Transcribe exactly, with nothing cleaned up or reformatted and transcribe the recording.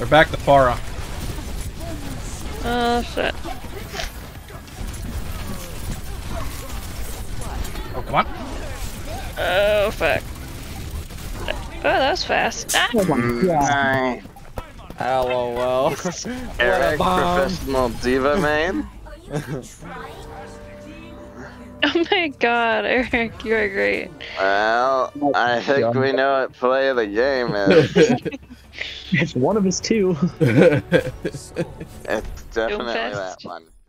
They're back to Pharah. Oh shit. Oh, come on. Oh fuck. Oh, that was fast. Ah. Oh my god. LOL. Eric, professional D.Va main. Oh my god, Eric, you are great. Well, I think we know what play of the game is. It's one of us too. It's definitely that one.